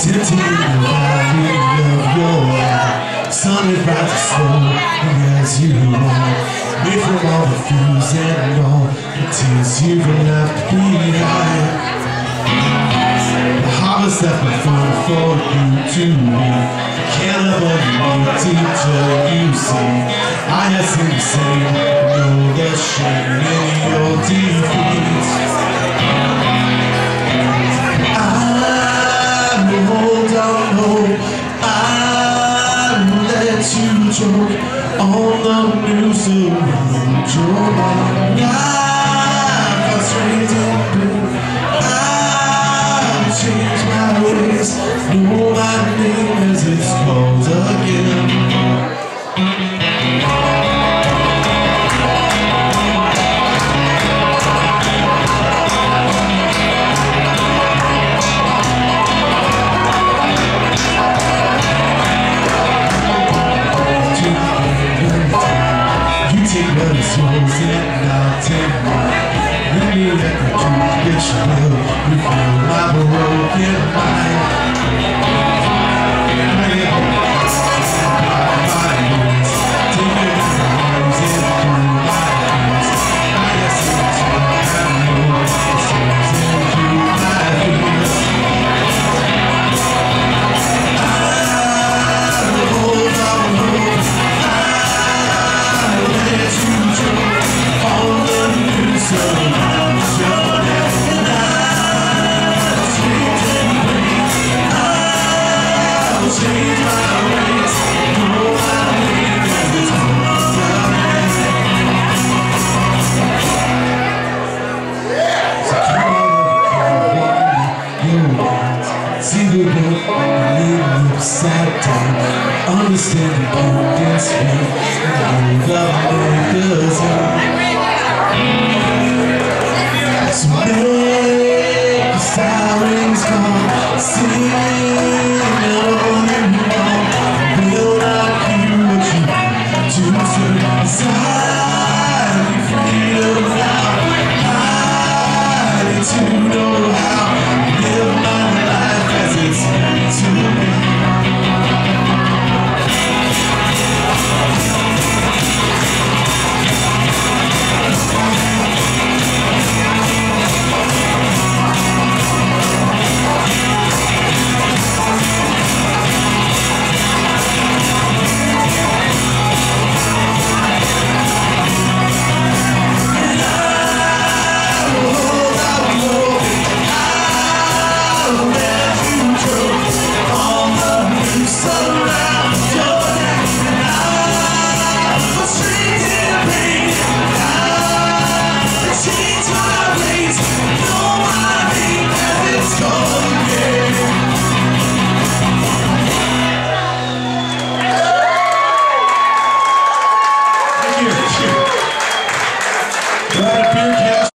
Tempting in the valley of your life. Sun it rises slow as you walk. Made from all the fears and all the tears you've left behind. The harvest left before for you to reap. Can't have what you need till you see. I have seen the same, know the shame in your defeats. I will hold on hope. I will let you choke on the news of your mind. I'm frustrated, I'll change my ways. Know my name as it's called again. Take what is yours and I'll take mine. Really let the truth get you will reveal my broken mind. See the book, leave upside down. Understand the beauty's me, and love makers on. So make the sirens come.